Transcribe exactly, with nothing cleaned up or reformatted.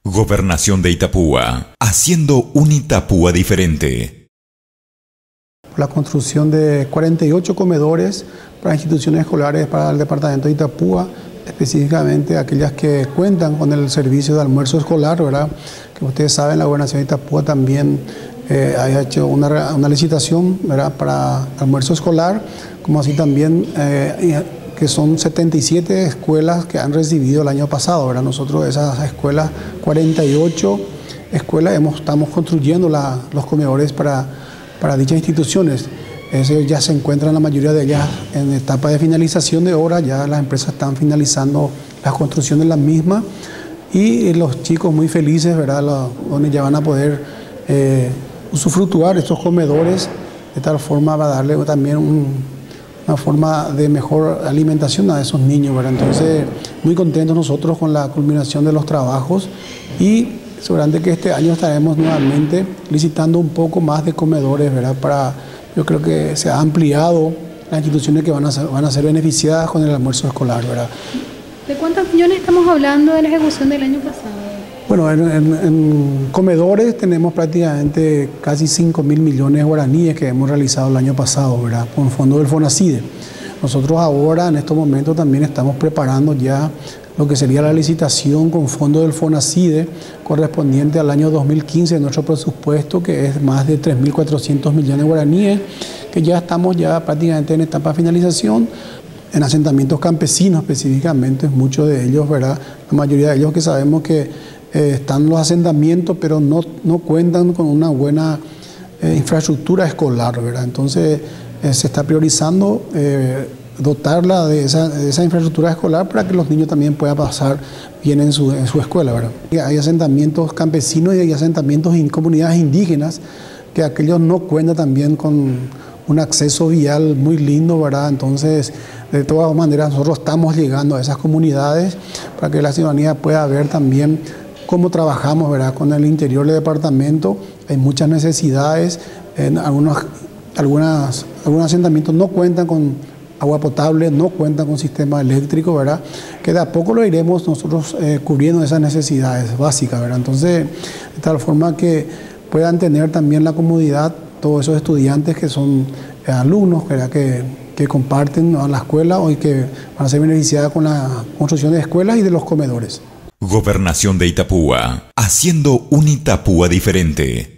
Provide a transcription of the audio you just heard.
Gobernación de Itapúa, haciendo un Itapúa diferente. La construcción de cuarenta y ocho comedores para instituciones escolares para el departamento de Itapúa, específicamente aquellas que cuentan con el servicio de almuerzo escolar, ¿verdad? Que ustedes saben, la Gobernación de Itapúa también eh, ha hecho una, una licitación, ¿verdad?, para almuerzo escolar, como así también eh, que son setenta y siete escuelas que han recibido el año pasado, ¿verdad? Nosotros esas escuelas, cuarenta y ocho escuelas, hemos, estamos construyendo la, los comedores para, para dichas instituciones. Ese ya se encuentran la mayoría de ellas en etapa de finalización de obra, ya las empresas están finalizando la construcción de las mismas y los chicos muy felices, ¿verdad?, Los, donde ya van a poder eh, usufructuar estos comedores, de tal forma va a darle también un, una forma de mejor alimentación a esos niños, ¿verdad? Entonces, muy contentos nosotros con la culminación de los trabajos y seguramente que este año estaremos nuevamente licitando un poco más de comedores, ¿verdad? Para, yo creo que se ha ampliado las instituciones que van a ser, van a ser beneficiadas con el almuerzo escolar, ¿verdad? ¿De cuántos millones estamos hablando de la ejecución del año pasado? Bueno, en, en, en comedores tenemos prácticamente casi cinco mil millones de guaraníes que hemos realizado el año pasado, ¿verdad?, con fondos del FONACIDE. Nosotros ahora, en estos momentos, también estamos preparando ya lo que sería la licitación con fondos del FONACIDE correspondiente al año dos mil quince de nuestro presupuesto, que es más de tres mil cuatrocientos millones de guaraníes, que ya estamos ya prácticamente en etapa de finalización, en asentamientos campesinos específicamente, muchos de ellos, ¿verdad?, la mayoría de ellos que sabemos que eh, están los asentamientos, pero no, no cuentan con una buena eh, infraestructura escolar, ¿verdad? Entonces eh, se está priorizando eh, dotarla de esa, de esa infraestructura escolar para que los niños también puedan pasar bien en su, en su escuela, ¿verdad? Hay asentamientos campesinos y hay asentamientos en comunidades indígenas que aquellos no cuentan también con un acceso vial muy lindo, ¿verdad? Entonces, de todas maneras, nosotros estamos llegando a esas comunidades para que la ciudadanía pueda ver también cómo trabajamos, ¿verdad?, con el interior del departamento. Hay muchas necesidades, en algunos, algunas, algunos asentamientos no cuentan con agua potable, no cuentan con sistema eléctrico, ¿verdad?, que de a poco lo iremos nosotros eh, cubriendo esas necesidades básicas, ¿verdad? Entonces, de tal forma que puedan tener también la comodidad todos esos estudiantes que son eh, alumnos, ¿verdad?, que, que comparten a la escuela o que van a ser beneficiados con la construcción de escuelas y de los comedores. Gobernación de Itapúa, haciendo un Itapúa diferente.